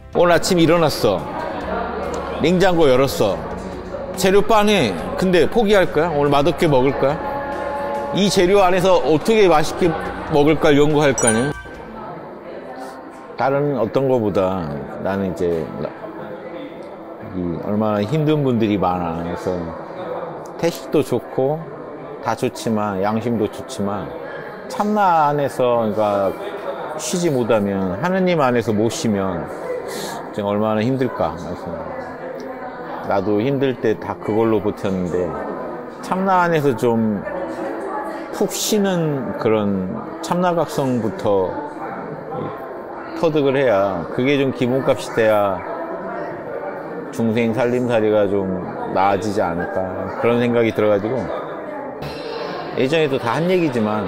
오늘 아침 일어났어. 냉장고 열었어. 재료 빤해. 근데 포기할 거야? 오늘 맛없게 먹을 거야? 이 재료 안에서 어떻게 맛있게 먹을까 연구할 거 아니야? 다른 어떤 거보다 나는 이제 얼마나 힘든 분들이 많아. 그래서 태식도 좋고 다 좋지만 양심도 좋지만 참나 안에서 그러니까 쉬지 못하면 하느님 안에서 못 쉬면 얼마나 힘들까. 그래서 나도 힘들 때 다 그걸로 버텼는데 참나 안에서 좀 푹 쉬는 그런 참나각성부터 터득을 해야 그게 좀 기본값이 돼야 중생 살림살이가 좀 나아지지 않을까 그런 생각이 들어가지고 예전에도 다 한 얘기지만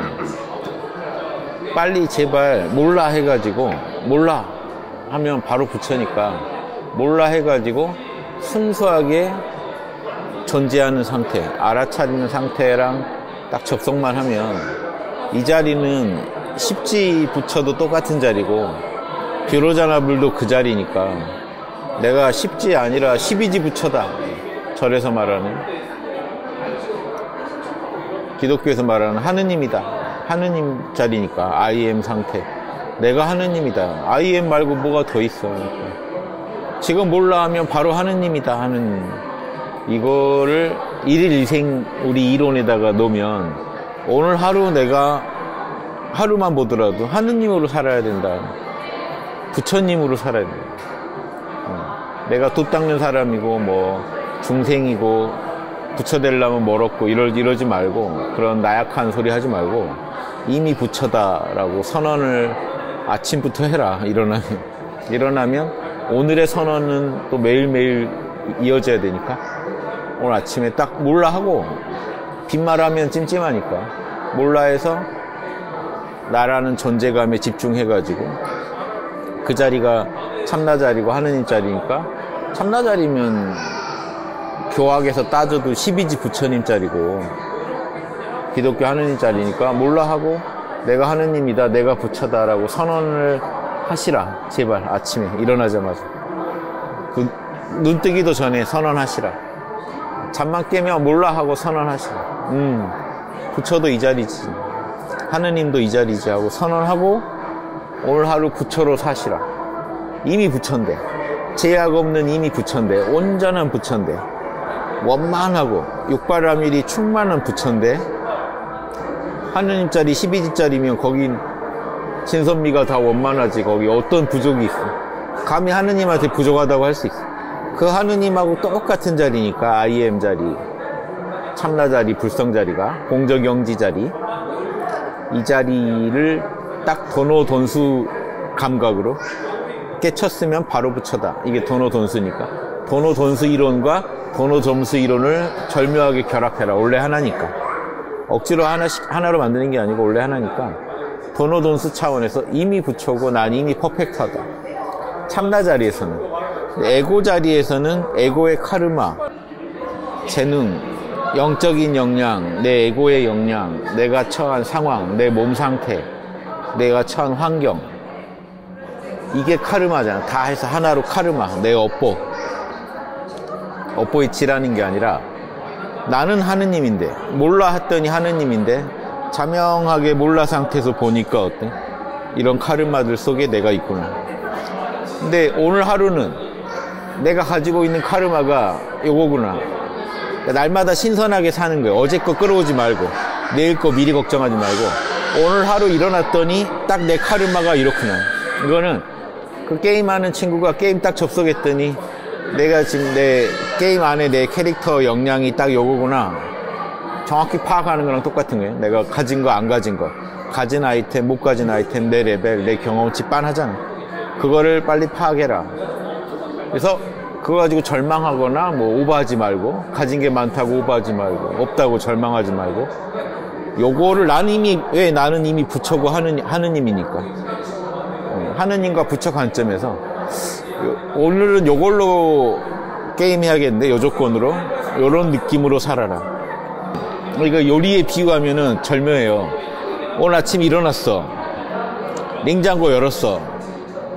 빨리 제발 몰라 해가지고 몰라 하면 바로 부처니까 몰라 해가지고 순수하게 존재하는 상태 알아차리는 상태랑 딱 접속만 하면 이 자리는 십지 부처도 똑같은 자리고 비로자나불도 그 자리니까 내가 십지 아니라 12지 부처다. 절에서 말하는 기독교에서 말하는 하느님이다. 하느님 자리니까 I am 상태. 내가 하느님이다. I am 말고 뭐가 더 있어. 지금 몰라 하면 바로 하느님이다. 하느님. 이거를 일일일생 우리 이론에다가 놓으면 오늘 하루 내가 하루만 보더라도 하느님으로 살아야 된다. 부처님으로 살아야 된다. 내가 돛 닦는 사람이고 뭐 중생이고 부처 되려면 멀었고 이러지 말고 그런 나약한 소리 하지 말고 이미 부처다라고 선언을 아침부터 해라. 일어나면 오늘의 선언은 또 매일매일 이어져야 되니까 오늘 아침에 딱 몰라 하고 빈말하면 찜찜하니까 몰라 해서 나라는 존재감에 집중해가지고 그 자리가 참나 자리고 하느님 자리니까 참나 자리면 교학에서 따져도 12지 부처님 자리고 기독교 하느님 자리니까 몰라 하고 내가 하느님이다 내가 부처다라고 선언을 하시라. 제발 아침에 일어나자마자 눈 뜨기도 전에 선언하시라. 잠만 깨면 몰라 하고 선언하시라. 부처도 이 자리지 하느님도 이 자리지 하고 선언하고 오늘 하루 부처로 사시라. 이미 부처인데 제약 없는 이미 부처인데 온전한 부처인데 원만하고 육바라밀이 충만한 부처인데 하느님 자리 12지짜리면 거긴 신선미가 다 원만하지. 거기 어떤 부족이 있어. 감히 하느님한테 부족하다고 할 수 있어. 그 하느님하고 똑같은 자리니까 I am 자리 참나 자리 불성 자리가 공적영지 자리 이 자리를 딱 도노돈수 감각으로 깨쳤으면 바로 부처다. 이게 도노돈수니까 도노돈수 이론과 도노점수 이론을 절묘하게 결합해라. 원래 하나니까 억지로 하나로 만드는 게 아니고 원래 하나니까 도노돈수 차원에서 이미 부처고 난 이미 퍼펙트하다. 참나 자리에서는 에고 자리에서는 에고의 카르마 재능 영적인 역량 내 에고의 역량 내가 처한 상황 내 몸 상태 내가 처한 환경 이게 카르마잖아. 다 해서 하나로 카르마 내 업보이치라는 게 아니라 나는 하느님인데 몰라 했더니 하느님인데 자명하게 몰라 상태에서 보니까 어때? 이런 카르마들 속에 내가 있구나. 근데 오늘 하루는 내가 가지고 있는 카르마가 요거구나. 날마다 신선하게 사는 거예요. 어제 거 끌어오지 말고 내일 거 미리 걱정하지 말고 오늘 하루 일어났더니 딱 내 카르마가 이렇구나. 이거는 그 게임하는 친구가 게임 딱 접속했더니 내가 지금 내 게임 안에 내 캐릭터 역량이 딱 요거구나. 정확히 파악하는 거랑 똑같은 거예요. 내가 가진 거 안 가진 거 가진 아이템 못 가진 아이템 내 레벨 내 경험치 빤하잖아. 그거를 빨리 파악해라. 그래서 그거 가지고 절망하거나 뭐 오버하지 말고 가진 게 많다고 오버하지 말고 없다고 절망하지 말고 요거를 나는 이미 부처고 하느님이니까 하느님과 부처 관점에서 오늘은 요걸로 게임해야겠는데 요 조건으로 요런 느낌으로 살아라. 이거 요리에 비유하면은 절묘해요. 오늘 아침 일어났어. 냉장고 열었어.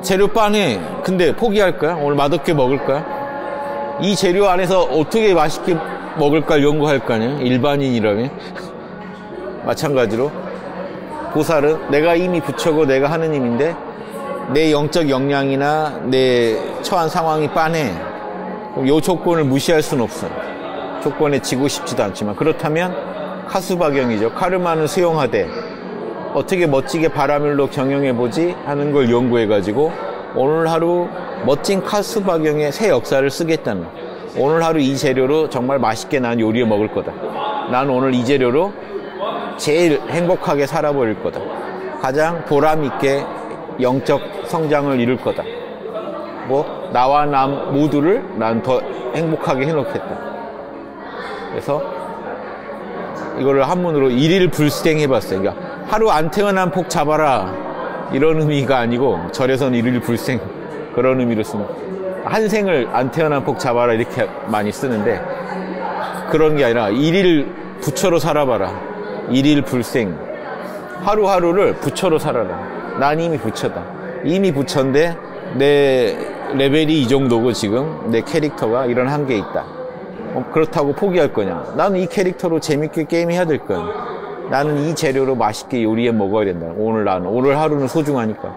재료 빤해. 근데 포기할 거야? 오늘 맛없게 먹을 거야? 이 재료 안에서 어떻게 맛있게 먹을까 연구할 거 아니야? 일반인이라면. 마찬가지로 보살은 내가 이미 부처고 내가 하느님인데 내 영적 역량이나 내 처한 상황이 빤해. 그럼 이 조건을 무시할 수는 없어. 조건에 지고 싶지도 않지만 그렇다면 카수박영이죠. 카르마는 수용하되 어떻게 멋지게 바라밀로 경영해보지 하는 걸 연구해가지고 오늘 하루 멋진 카수박영의 새 역사를 쓰겠다는, 오늘 하루 이 재료로 정말 맛있게 난 요리해 먹을 거다. 난 오늘 이 재료로 제일 행복하게 살아버릴 거다. 가장 보람있게 영적 성장을 이룰 거다. 뭐 나와 남 모두를 난 더 행복하게 해놓겠다. 그래서 이거를 한문으로 일일불생 해봤어요. 그러니까 하루 안 태어난 폭 잡아라 이런 의미가 아니고 절에서는 일일불생 그런 의미로 씁니다. 한 생을 안 태어난 폭 잡아라 이렇게 많이 쓰는데 그런 게 아니라 일일 부처로 살아봐라. 일일불생. 하루하루를 부처로 살아라. 난 이미 부처다. 이미 부처인데 내 레벨이 이 정도고 지금 내 캐릭터가 이런 한계에 있다. 그렇다고 포기할 거냐? 나는 이 캐릭터로 재밌게 게임해야 될 거야. 나는 이 재료로 맛있게 요리해 먹어야 된다. 오늘 하루는 소중하니까.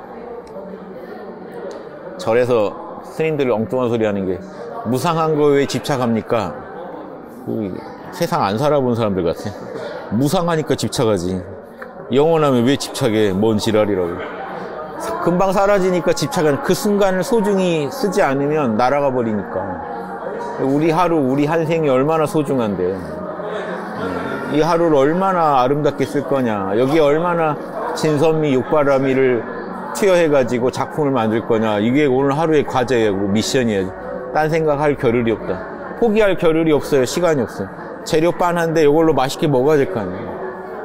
절에서 스님들 엉뚱한 소리 하는 게 무상한 거에 집착합니까? 세상 안 살아본 사람들 같아. 무상하니까 집착하지. 영원하면 왜 집착해? 뭔 지랄이라고. 금방 사라지니까 집착하는, 그 순간을 소중히 쓰지 않으면 날아가 버리니까. 우리 하루, 우리 한 생이 얼마나 소중한데. 이 하루를 얼마나 아름답게 쓸 거냐. 여기에 얼마나 진선미, 육바라미를 투여해가지고 작품을 만들 거냐. 이게 오늘 하루의 과제고 미션이에요. 딴 생각할 겨를이 없다. 포기할 겨를이 없어요. 시간이 없어요. 재료 빤한데 이걸로 맛있게 먹어야 될 거 아니에요.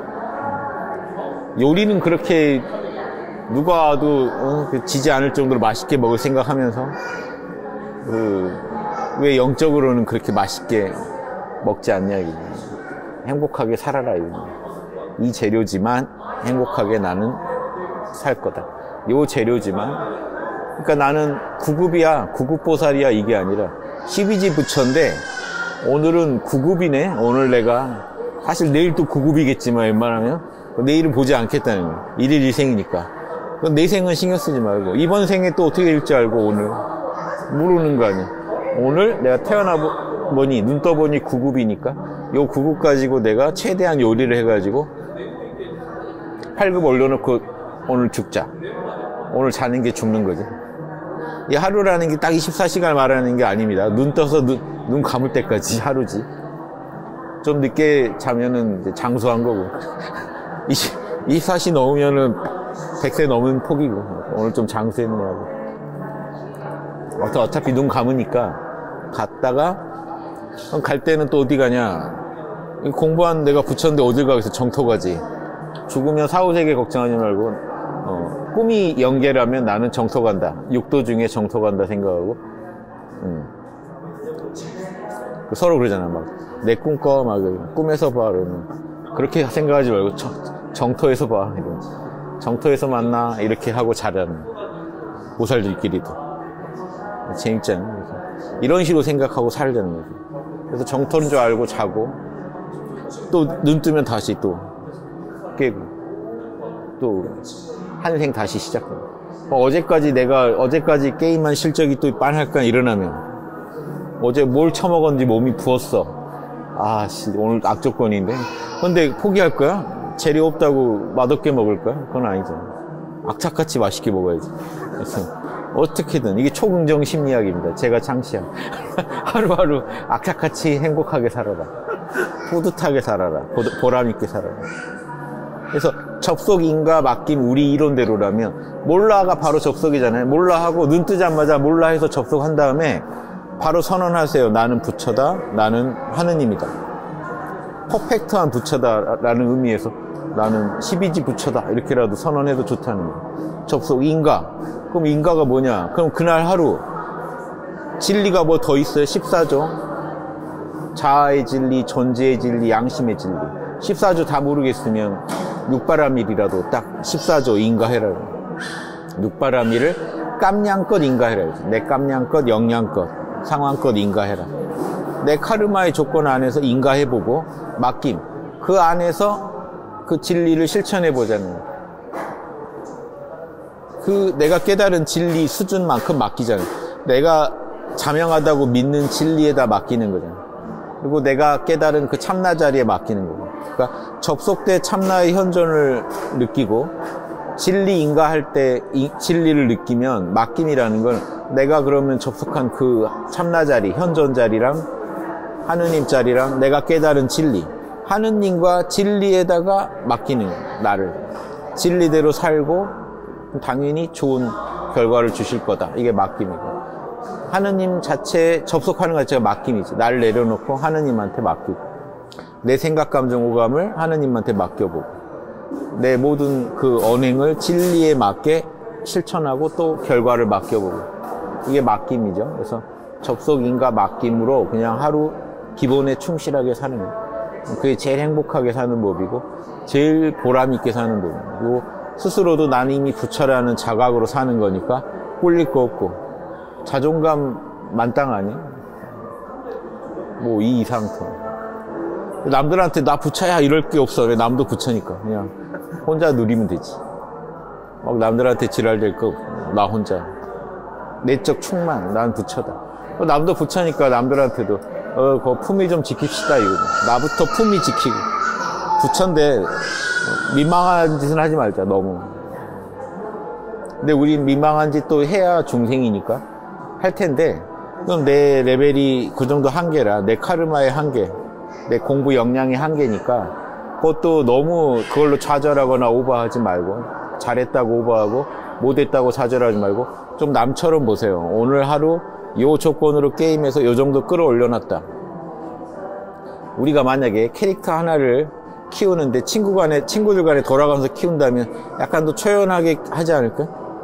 요리는 그렇게 누가 와도 지지 않을 정도로 맛있게 먹을 생각하면서 왜 영적으로는 그렇게 맛있게 먹지 않냐. 이게. 행복하게 살아라. 이 재료지만 행복하게 나는 살 거다. 요 재료지만, 그러니까 나는 9급이야 9급보살이야 이게 아니라 12지 부처인데 오늘은 9급이네. 오늘 내가 사실 내일 또 9급이겠지만 웬만하면 내일은 보지 않겠다는 거야. 1일 2생이니까 내 생은 신경 쓰지 말고 이번 생에 또 어떻게 될지 알고 오늘 모르는 거 아니야. 오늘 내가 태어나보니 눈 떠보니 9급이니까 요 9급 가지고 내가 최대한 요리를 해가지고 8급 올려놓고 오늘 죽자. 오늘 자는 게 죽는 거지. 이 하루라는 게 딱 24시간 말하는 게 아닙니다. 눈 떠서 눈 감을 때까지 하루지. 좀 늦게 자면은 이제 장수한 거고 24시 넘으면은 100세 넘은 폭이고 오늘 좀 장수했는 거라고. 어차피 눈 감으니까 갔다가 갈 때는 또 어디 가냐. 공부한 내가 부처인데 어딜 가겠어. 정토 가지. 죽으면 사후세계 걱정하지 말고 꿈이 영계라면 나는 정토 간다. 육도 중에 정토 간다 생각하고 서로 그러잖아. 막 내 꿈꿔 막 꿈에서 봐 그러면 그렇게 생각하지 말고 정토에서 봐 이러면 정토에서 만나 이렇게 하고 자라는 보살들끼리도 재밌잖아. 이런 식으로 생각하고 살자는 거지. 그래서 정토인 줄 알고 자고 또 눈 뜨면 다시 또 깨고 또 한 생 다시 시작해. 어제까지 게임한 실적이 또 빤할까 일어나면 어제 뭘 처먹었는지 몸이 부었어. 아씨 오늘 악조건인데. 근데 포기할 거야? 재료 없다고 맛없게 먹을 거야? 그건 아니잖아. 악착같이 맛있게 먹어야지. 그래서 어떻게든 이게 초긍정 심리학입니다. 제가 창시한 하루하루 악착같이 행복하게 살아라. 뿌듯하게 살아라. 보람있게 살아라. 그래서 접속 인가 맡김 우리 이론대로라면 몰라가 바로 접속이잖아요. 몰라 하고 눈 뜨자마자 몰라 해서 접속한 다음에 바로 선언하세요. 나는 부처다. 나는 하느님이다. 퍼펙트한 부처다라는 의미에서 나는 12지 부처다. 이렇게라도 선언해도 좋다는 거예요. 접속 인가. 그럼 인가가 뭐냐? 그럼 그날 하루 진리가 뭐 더 있어요? 14조. 자아의 진리, 존재의 진리, 양심의 진리. 14조 다 모르겠으면 육바라밀이라도 딱 14조 인가해라. 육바라밀을 깜냥껏 인가해라. 내 깜냥껏, 역량껏, 상황껏 인가해라. 내 카르마의 조건 안에서 인가해보고 맡김. 그 안에서 그 진리를 실천해보자는 거예요. 그 내가 깨달은 진리 수준만큼 맡기잖아요. 내가 자명하다고 믿는 진리에다 맡기는 거잖아요. 그리고 내가 깨달은 그 참나 자리에 맡기는 거고. 그러니까 접속대 참나의 현존을 느끼고 진리 인가할 때 진리를 느끼면 맡김이라는 건 내가 그러면 접속한 그 참나 자리, 현존 자리랑 하느님 자리랑 내가 깨달은 진리, 하느님과 진리에다가 맡기는 거예요. 나를 진리대로 살고 당연히 좋은 결과를 주실 거다. 이게 맡김이고, 하느님 자체에 접속하는 것 자체가 맡김이지. 나를 내려놓고 하느님한테 맡기고, 내 생각, 감정, 오감을 하느님한테 맡겨보고, 내 모든 그 언행을 진리에 맞게 실천하고 또 결과를 맡겨보고, 이게 맡김이죠. 그래서 접속인과 맡김으로 그냥 하루 기본에 충실하게 사는 거예요. 그게 제일 행복하게 사는 법이고 제일 보람있게 사는 법이고, 스스로도 나는 이미 부처라는 자각으로 사는 거니까 꿀릴 거 없고 자존감 만땅하니 뭐 이 이상 더 남들한테 나 부처야 이럴 게 없어. 왜? 남도 부처니까 그냥 혼자 누리면 되지. 막 남들한테 지랄될 거 없고 나 혼자 내적 충만, 난 부처다. 남도 부처니까 남들한테도 그 품위 좀 지킵시다 이거. 나부터 품위 지키고. 부처인데 민망한 짓은 하지 말자. 너무. 근데 우리 민망한 짓 또 해야 중생이니까 할 텐데, 그럼 내 레벨이 그 정도 한계라, 내 카르마의 한계, 내 공부 역량의 한계니까 그것도 너무 그걸로 좌절하거나 오버하지 말고, 잘했다고 오버하고 못했다고 좌절하지 말고 좀 남처럼 보세요. 오늘 하루 요 조건으로 게임에서 요 정도 끌어올려놨다. 우리가 만약에 캐릭터 하나를 키우는데 친구들 간에 돌아가면서 키운다면 약간 더 초연하게 하지 않을까?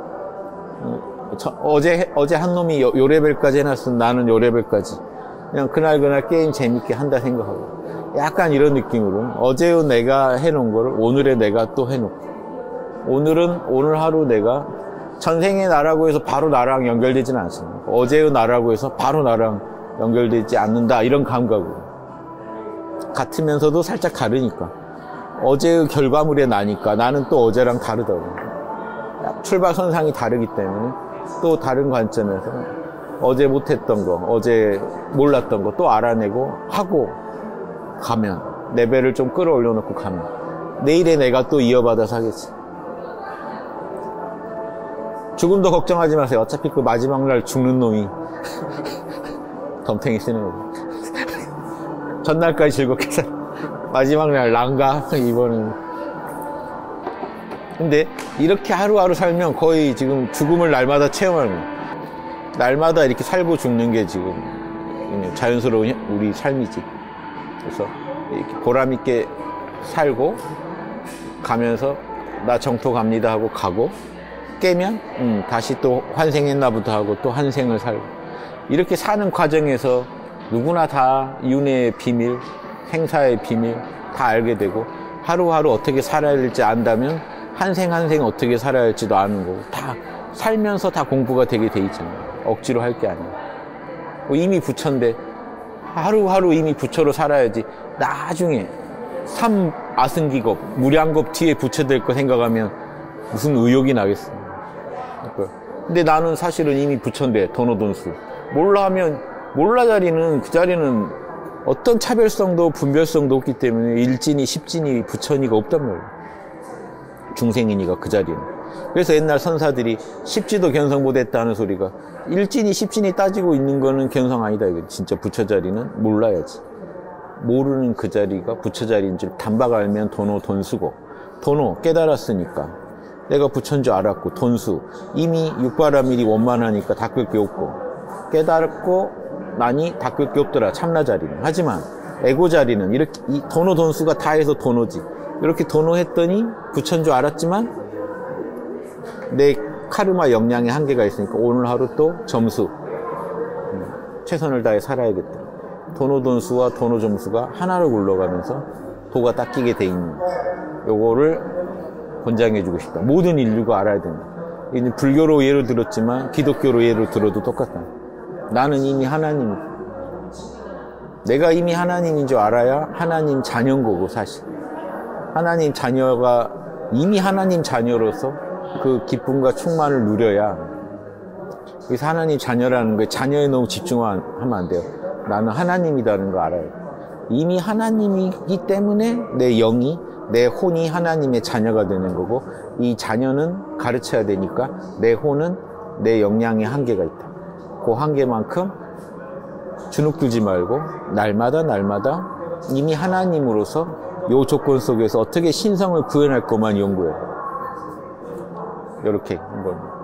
어제 한 놈이 요 레벨까지 해놨으면 나는 요 레벨까지. 그냥 그날 게임 재밌게 한다 생각하고. 약간 이런 느낌으로. 어제의 내가 해놓은 거를 오늘의 내가 또 해놓고. 오늘 하루 내가 전생의 나라고 해서 바로 나랑 연결되지는 않습니다. 어제의 나라고 해서 바로 나랑 연결되지 않는다. 이런 감각으로. 같으면서도 살짝 다르니까. 어제의 결과물에 나니까 나는 또 어제랑 다르다고. 출발선상이 다르기 때문에 또 다른 관점에서 어제 못했던 거, 어제 몰랐던 거 또 알아내고 하고 가면, 레벨을 좀 끌어올려 놓고 가면 내일의 내가 또 이어받아서 하겠지. 죽음도 걱정하지 마세요. 어차피 그 마지막 날 죽는 놈이 덤탱이 쓰는 거고. 전날까지 즐겁게 살, 마지막 날 난가 이번은. 근데 이렇게 하루하루 살면 거의 지금 죽음을 날마다 체험하는 거예요. 날마다 이렇게 살고 죽는 게 지금 자연스러운 우리 삶이지. 그래서 이렇게 보람있게 살고 가면서 나 정토 갑니다 하고 가고, 깨면 다시 또 환생했나부터 하고 또 한 생을 살고, 이렇게 사는 과정에서 누구나 다 윤회의 비밀, 행사의 비밀 다 알게 되고, 하루하루 어떻게 살아야 될지 안다면 한 생 한 생 어떻게 살아야 할지도 아는 거고, 다 살면서 다 공부가 되게 돼 있잖아요. 억지로 할 게 아니에요. 이미 부처인데 하루하루 이미 부처로 살아야지. 나중에 삼아승기겁, 무량겁 뒤에 부처 될 거 생각하면 무슨 의욕이 나겠어요. 근데 나는 사실은 이미 부처인데, 도노돈수 몰라 하면 몰라 자리는, 그 자리는 어떤 차별성도 분별성도 없기 때문에 일진이 십진이 부처니가 없단 말이에요. 중생이니까 그 자리는. 그래서 옛날 선사들이 십지도 견성 못했다 하는 소리가, 일진이 십진이 따지고 있는 거는 견성 아니다 이거. 진짜 부처 자리는 몰라야지. 모르는 그 자리가 부처 자리인 줄 단박 알면 도노돈수고, 도노 깨달았으니까 내가 부처인 줄 알았고, 돈수 이미 육바라밀이 원만하니까 닦을 게 없고, 깨달았고 나니 닦을 게 없더라 참나 자리는. 하지만 에고 자리는 이렇게 이 도노 돈수가 다 해서 도노지. 이렇게 도노했더니 부처인 줄 알았지만 내 카르마 역량의 한계가 있으니까 오늘 하루 또 점수 최선을 다해 살아야겠다. 도노 돈수와 도노 점수가 하나로 굴러가면서 도가 닦이게 돼 있는 요거를 권장해주고 싶다. 모든 인류가 알아야 된다. 이제 불교로 예로 들었지만 기독교로 예로 들어도 똑같다. 나는 이미 하나님, 내가 이미 하나님인 줄 알아야 하나님 자녀인 거고, 사실 하나님 자녀가 이미 하나님 자녀로서 그 기쁨과 충만을 누려야. 그래서 하나님 자녀라는 거에 자녀에 너무 집중하면 안 돼요. 나는 하나님이라는 거 알아요. 이미 하나님이기 때문에 내 영이, 내 혼이 하나님의 자녀가 되는 거고, 이 자녀는 가르쳐야 되니까 내 혼은 내 역량의 한계가 있다. 그 한계만큼 주눅들지 말고 날마다 이미 하나님으로서 요 조건 속에서 어떻게 신성을 구현할 것만 연구해요. 이렇게 한번